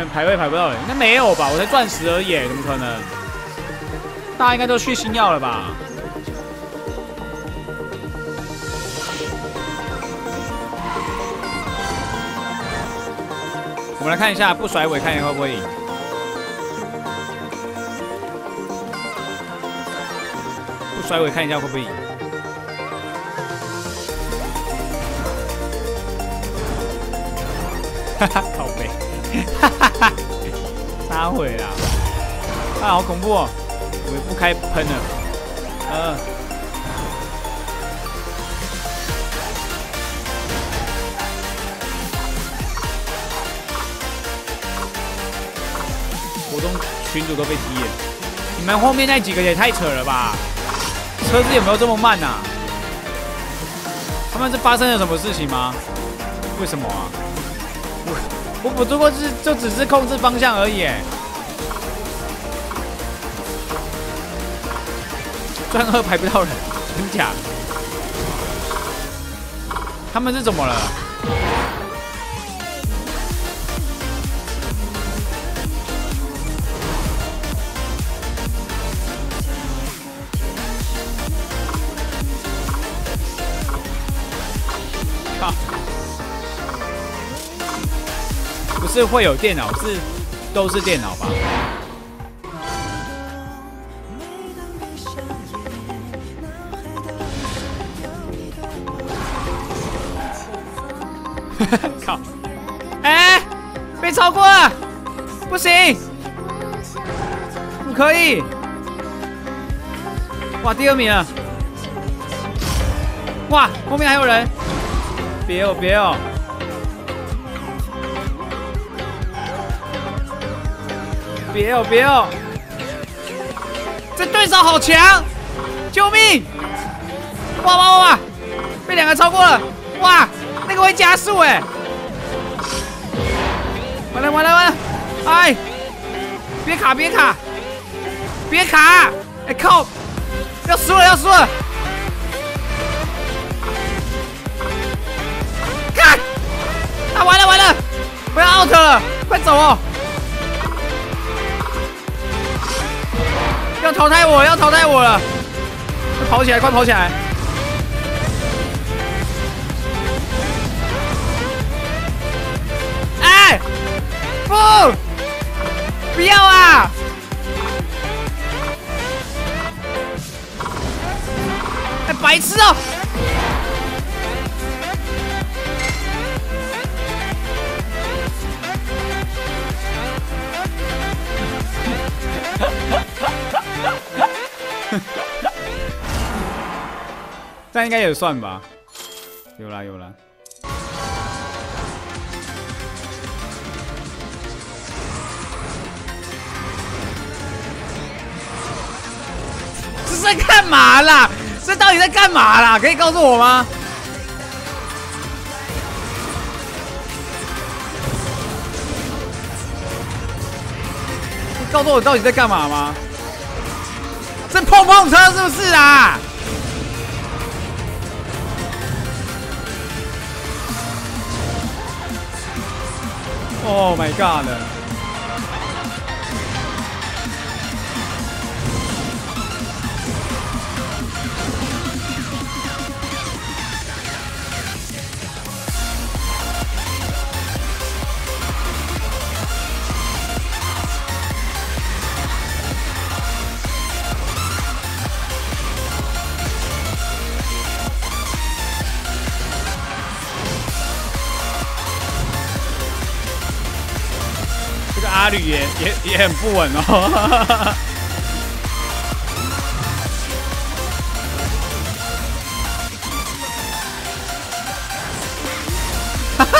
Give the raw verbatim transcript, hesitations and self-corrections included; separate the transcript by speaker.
Speaker 1: 能排位排不到人？那没有吧？我才钻石而已，怎么可能？大家应该都去星耀了吧？我们来看一下不甩尾，看一下会不会赢。不甩尾，看一下会不会赢。哈哈，靠背，哈哈哈，撒毁啦！啊，好恐怖哦！我不开喷了，呃。活动群主都被踢了，你们后面那几个也太扯了吧！车子有没有这么慢啊？他们是发生了什么事情吗？为什么啊？我我不过是就只是控制方向而已，专二排不到人，真假？他们是怎么了？靠！不是会有电脑，是都是电脑吧？靠！哎、欸，被超过了，不行，不可以！哇，第二名了！哇，后面还有人！别哦，别哦！别哦，别哦！这对手好强！救命！哇哇哇哇！被两个超过了！哇！那个会加速哎！完了完了完了！哎，别卡别卡别卡！哎靠！要输了要输了！看！啊完了完了！我要 out 了，快走哦！要淘汰我要淘汰我了！快跑起来快跑起来！不，不要啊！哎，白痴哦！这样应该也算吧？有啦有啦。这在干嘛啦？这到底在干嘛啦？可以告诉我吗？你告诉我到底在干嘛吗？这碰碰车是不是啊？ Oh my god！ 这个阿吕也也也很不稳哦。哈哈。